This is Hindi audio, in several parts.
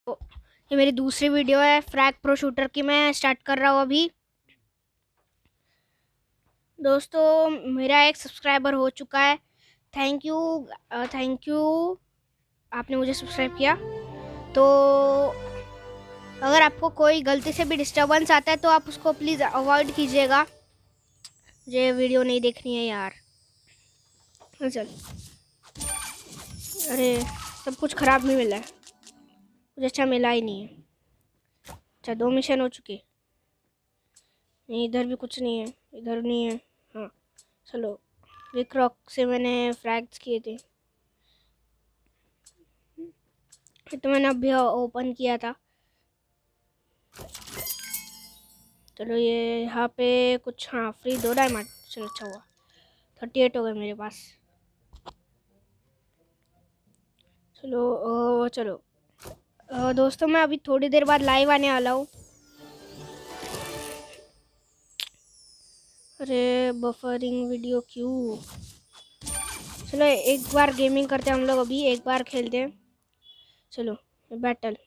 ये मेरी दूसरी वीडियो है फ्रैग प्रो शूटर की। मैं स्टार्ट कर रहा हूँ अभी। दोस्तों मेरा एक सब्सक्राइबर हो चुका है। थैंक यू थैंक यू, आपने मुझे सब्सक्राइब किया। तो अगर आपको कोई गलती से भी डिस्टरबेंस आता है तो आप उसको प्लीज़ अवॉइड कीजिएगा। मुझे वीडियो नहीं देखनी है यार। चल, अरे सब कुछ ख़राब नहीं मिला है, कुछ अच्छा मिला ही नहीं है। अच्छा 2 मिशन हो चुके। नहीं इधर भी कुछ नहीं है, इधर नहीं है। हाँ चलो, रिक रॉक से मैंने फ्रैग्स किए थे, तो मैंने अभी ओपन किया था। चलो ये यहाँ पे कुछ, हाँ फ्री 2 डायमंड। चलो अच्छा हुआ, 38 हो गए मेरे पास। चलो चलो दोस्तों मैं अभी थोड़ी देर बाद लाइव आने वाला हूँ। अरे बफरिंग वीडियो क्यों। चलो एक बार गेमिंग करते हैं हम लोग, अभी एक बार खेलते हैं। चलो बैटल,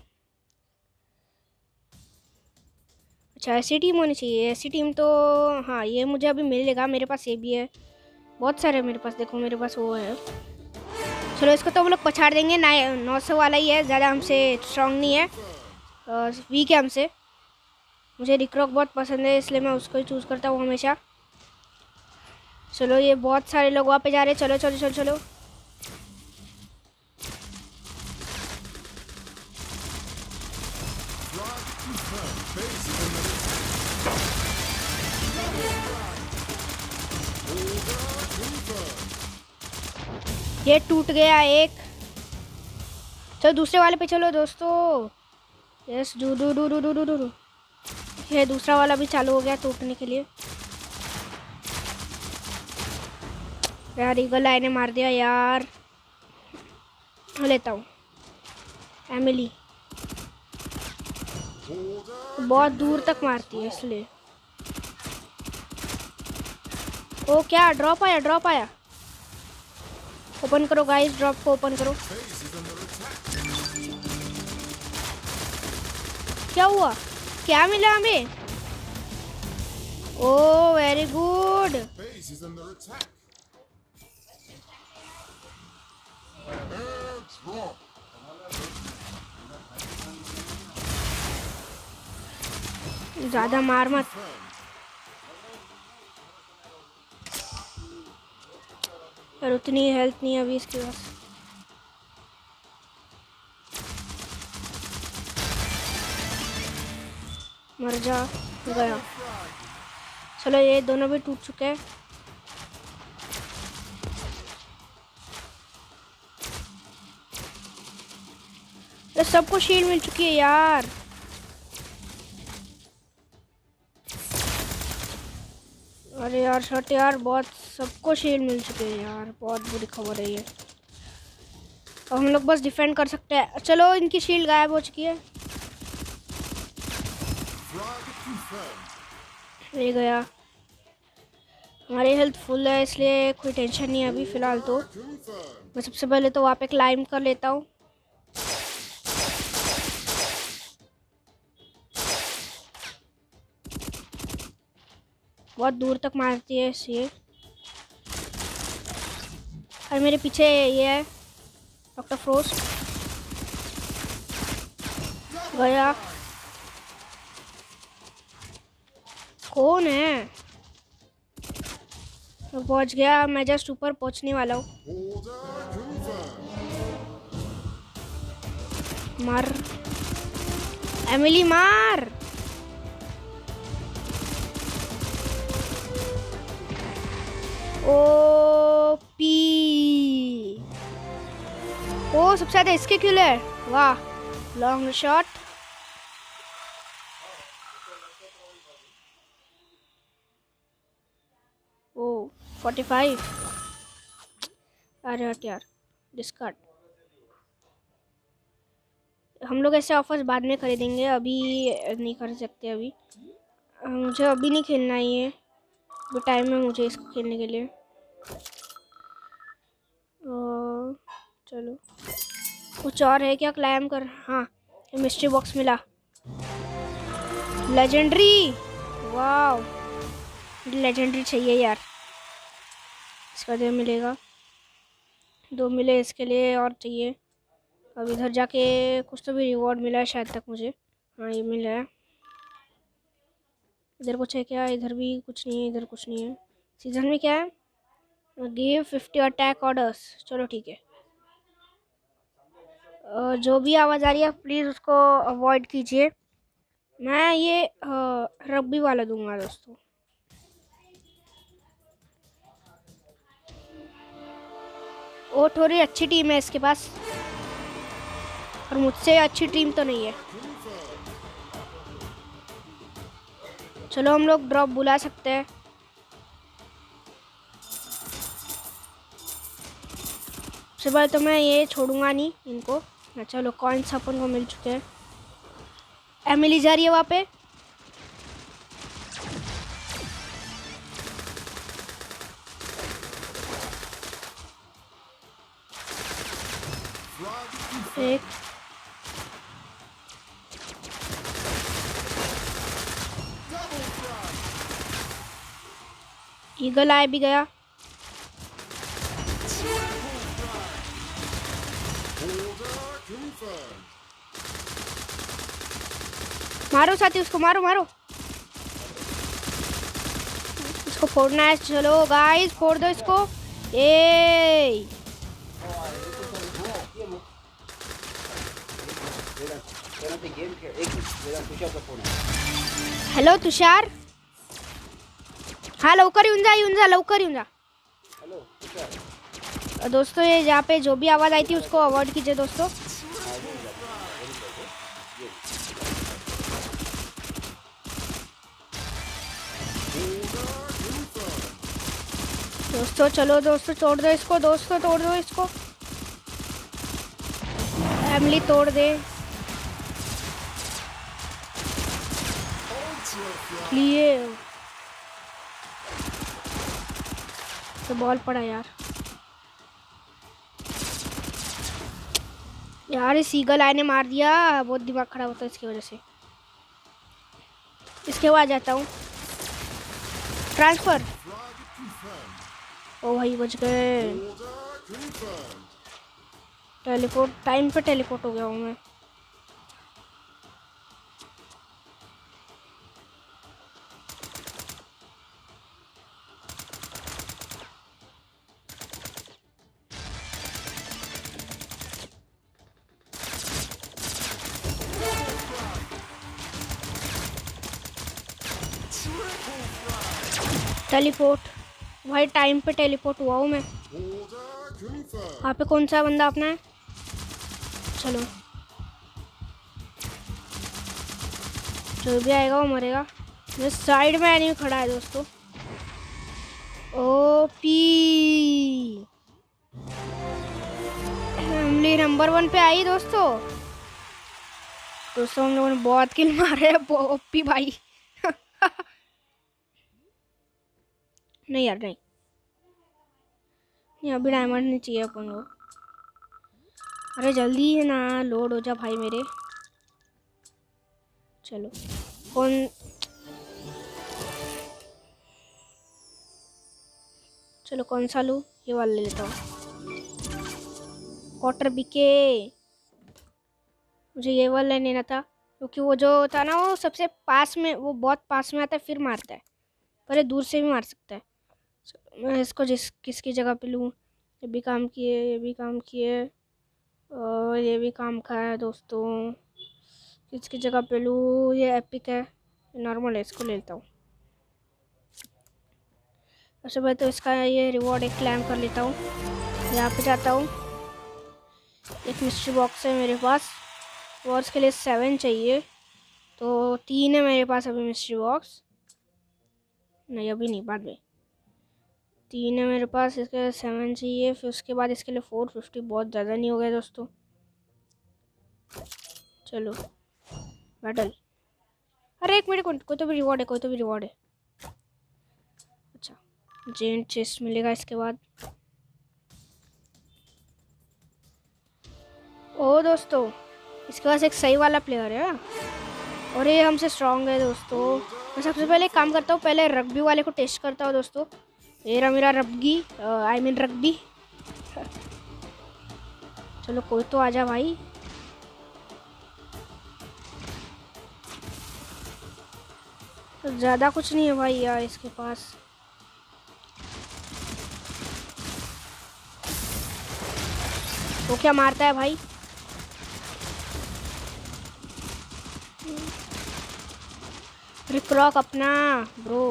अच्छा ऐसी टीम होनी चाहिए। ऐसी टीम तो हाँ ये मुझे अभी मिलेगा। मेरे पास ये भी है, बहुत सारे मेरे पास। देखो मेरे पास वो है। चलो इसको तो हम लोग पछाड़ देंगे। 900 वाला ही है, ज़्यादा हमसे स्ट्रॉन्ग नहीं है, वीक है हमसे। मुझे रिक रॉक बहुत पसंद है इसलिए मैं उसको ही चूज़ करता हूँ हमेशा। चलो ये बहुत सारे लोग वहाँ पे जा रहे हैं। चलो चलो चलो चलो, ये टूट गया एक। चलो दूसरे वाले पे चलो दोस्तों। यस डू डू डू डू डू डू डू। ये दूसरा वाला भी चालू हो गया टूटने के लिए। यार ईगल आई ने मार दिया यार। लेता हूँ एमिली, बहुत दूर तक मारती है इसलिए। ओ क्या ड्रॉप आया, ड्रॉप आया। ओपन करो गाइस, ड्रॉप को ओपन करो। क्या हुआ, क्या मिला हमें? Oh very good. ज्यादा मार मत। पर उतनी हेल्थ नहीं है अभी इसके पास। मर जा, गया। चलो ये दोनों भी टूट चुके हैं। अरे सबको शील्ड मिल चुकी है यार। अरे यार शट यार, बहुत सबको शील्ड मिल चुके हैं यार, बहुत बुरी खबर है ये। अब हम लोग बस डिफेंड कर सकते हैं। चलो इनकी शील्ड गायब हो चुकी है। ले गया। हमारी हेल्थ फुल है इसलिए कोई टेंशन नहीं है अभी फ़िलहाल। तो मैं सबसे पहले तो वहाँ पे क्लाइंब कर लेता हूँ। बहुत दूर तक मारती है ये। और मेरे पीछे ये है डॉक्टर फ्रोस्ट। गया। कौन है? मैं पहुंच गया, मैं जस्ट ऊपर पहुंचने वाला हूँ। मार एमिली, मार। ओ पी, ओ सबसे ज़्यादा इसके किल है। वाह लॉन्ग शॉट। ओ 45। अरे हट यार, डिस्कार्ड। हम लोग ऐसे ऑफर्स बाद में खरीदेंगे, अभी नहीं कर सकते। अभी मुझे अभी नहीं खेलना है ये, वो टाइम है मुझे इसको खेलने के लिए। चलो कुछ और है क्या क्लाइम कर? हाँ मिस्ट्री बॉक्स मिला, लेजेंडरी। वाव, लेजेंडरी चाहिए यार। इसका 2 मिलेगा, 2 मिले इसके लिए, और चाहिए। अब इधर जाके कुछ तो भी रिवॉर्ड मिला है शायद तक मुझे। हाँ ये मिला है। इधर कुछ है क्या? इधर भी कुछ नहीं है, इधर कुछ नहीं है। सीजन में क्या है? Give 50 attack orders. चलो ठीक है। जो भी आवाज़ आ रही है प्लीज़ उसको अवॉइड कीजिए। मैं ये रग्बी वाला दूंगा दोस्तों। वो थोड़ी अच्छी टीम है इसके पास, और मुझसे अच्छी टीम तो नहीं है। चलो हम लोग ड्रॉप बुला सकते हैं। सबसे पहले तो मैं ये छोड़ूंगा नहीं इनको। चलो कॉइन्स अपन को मिल चुके हैं। एमिली जा रही है वहाँ पे। एक ईगल आए भी गया। मारो साथी, उसको मारो मारो, इसको फोड़ना है। चलो गाइस फोड़ दो इसको। ये हेलो तुषार। हाँ लवकर येऊन जा लवकर येऊन जा। दोस्तों ये जहाँ पे जो भी आवाज़ आई थी उसको अवॉइड कीजिए दोस्तों। दोस्तों चलो दोस्तों तोड़ दो इसको, दोस्तों तोड़ दो इसको। एमिली तोड़ दे। लिए तो बॉल पड़ा यार। यार इस ईगल आई ने मार दिया, बहुत दिमाग खराब होता है इसकी वजह से। इसके बाद जाता हूँ ट्रांसफर। ओ भाई बच गए। टेलीपोर्ट, टाइम पे टेलीपोर्ट हो गया हूँ मैं। टेलीपोर्ट भाई, टाइम पे टेलीपोर्ट हुआ हूँ मैं। यहाँ पे कौन सा बंदा अपना है? चलो जो भी आएगा वो मरेगा। मेरे साइड में एनिमी खड़ा है दोस्तों। ओपी फैमिली नंबर 1 पे आई दोस्तों। दोस्तों हम लोगों ने बहुत किल मारे हैं। ओपी भाई नहीं यार नहीं, ये अभी डायमंड नहीं चाहिए अपन को। अरे जल्दी है ना, लोड हो जा भाई मेरे। चलो कौन, चलो कौन सा लूँ? ये वाला ले लेता हूँ। क्वार्टर बीके, मुझे ये वाला लेना था क्योंकि वो जो था ना वो सबसे पास में, वो बहुत पास में आता है फिर मारता है, पर ये दूर से भी मार सकता है। मैं इसको किसकी जगह पे लूँ? ये भी काम किए, ये भी काम किए, और ये भी काम खाया दोस्तों। किसकी जगह पे लूँ? ये एपिक है, नॉर्मल है, इसको ले लेता हूँ। सबसे पहले तो इसका ये रिवॉर्ड एक क्लेम कर लेता हूँ। यहाँ पे जाता हूँ। एक मिस्ट्री बॉक्स है मेरे पास, वॉर्स के लिए 7 चाहिए, तो 3 है मेरे पास अभी मिस्ट्री बॉक्स। नहीं अभी नहीं, बाद में। 3 है मेरे पास, इसके लिए 7 चाहिए, फिर उसके बाद इसके लिए 450। बहुत ज़्यादा नहीं हो गया दोस्तों। चलो बैटल। अरे एक मिनट, कोई तो भी रिवॉर्ड है, कोई तो भी रिवॉर्ड है। अच्छा जेंट चेस्ट मिलेगा इसके बाद। ओ दोस्तों इसके पास एक सही वाला प्लेयर है और ये हमसे स्ट्रांग है दोस्तों। मैं सबसे पहले एक काम करता हूँ, पहले रग्बी वाले को टेस्ट करता हूँ दोस्तों। ये रहा मेरा रग्बी, आई मीन रग्बी। चलो कोई तो आजा भाई। तो ज़्यादा कुछ नहीं है भाई यार इसके पास। वो क्या मारता है भाई? रिक्रॉक अपना ब्रो।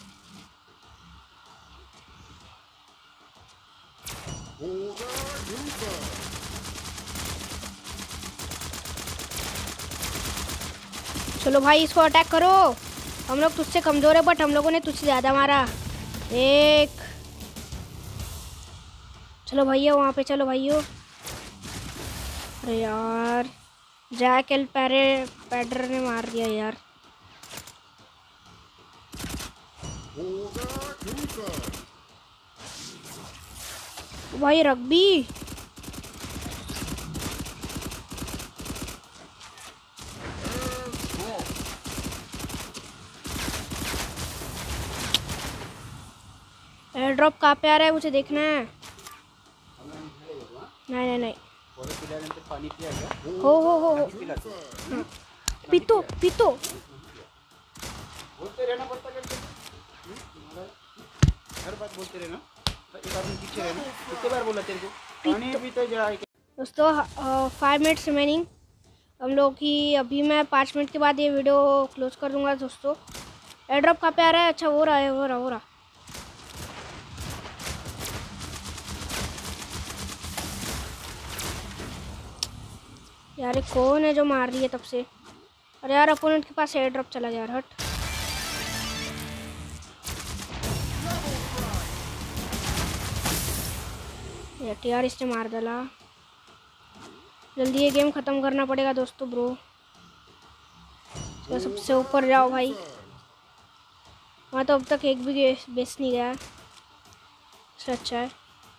चलो भाई इसको अटैक करो। हम लोग तुझसे कमज़ोर है बट हम लोगों ने तुझसे ज़्यादा मारा। एक चलो भैया वहाँ पे, चलो भाइयों। अरे यार जैक एल पैडर ने मार दिया यार। भाई रग्बी एयर ड्रॉप कहाँ पे आ रहा है मुझे देखना है। नहीं नहीं नहीं, हो पीतो पीतो। बोलते रहना पड़ता है, हर बात बोलते रहना। एक आदमी पीछे रहना। कितने बार बोला तेरे को पानी पीते जा। दोस्तों 5 मिनट्स रिमेनिंग हम लोग की। अभी मैं 5 मिनट के बाद ये वीडियो क्लोज कर दूंगा दोस्तों। एयर ड्रॉप कहाँ पे आ रहा है? अच्छा हो रहा है, हो रहा। यार ये कौन है जो मार रही है तब से? अरे यार अपोनेंट के पास एयर ड्रॉप चला गया यार, हट। यार इसने मार डाला। जल्दी ये गेम ख़त्म करना पड़ेगा दोस्तों ब्रो। तो सबसे ऊपर जाओ भाई। वहाँ तो अब तक एक भी बेस नहीं गया, इससे अच्छा है।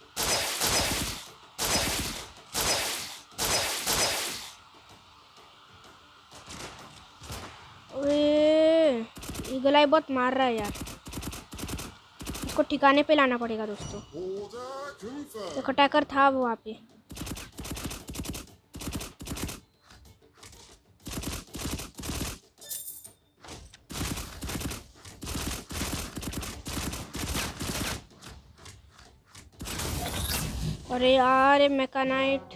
ईगल आई बहुत मार रहा है यार, इसको ठिकाने पे लाना पड़ेगा दोस्तों। एक अटैकर था वो वहाँ पे। अरे यार ये मैकानाइट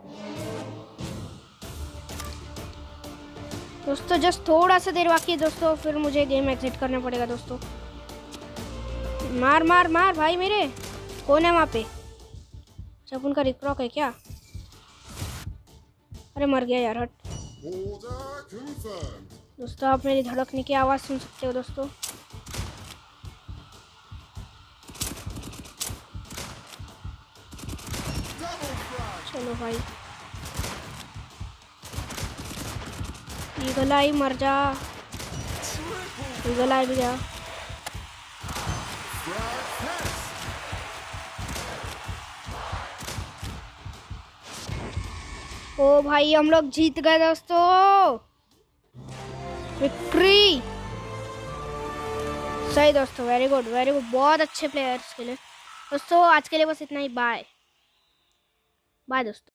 दोस्तों, जस्ट थोड़ा सा देर बाकी है दोस्तों, फिर मुझे गेम एग्जिट करना पड़ेगा दोस्तों। मार मार मार भाई मेरे। कौन है वहाँ पे? जब उनका रिक्रॉक है क्या? अरे मर गया यार, हट। दोस्तों आप मेरी धड़कने की आवाज़ सुन सकते हो दोस्तों। चलो भाई ईगल आई मर जा। ईगल आई भी जा। ओ भाई हम लोग जीत गए दोस्तों, विक्ट्री। सही दोस्तों, वेरी गुड वेरी गुड, बहुत अच्छे प्लेयर्स के लिए दोस्तों। आज के लिए बस इतना ही, बाय बाय दोस्तों।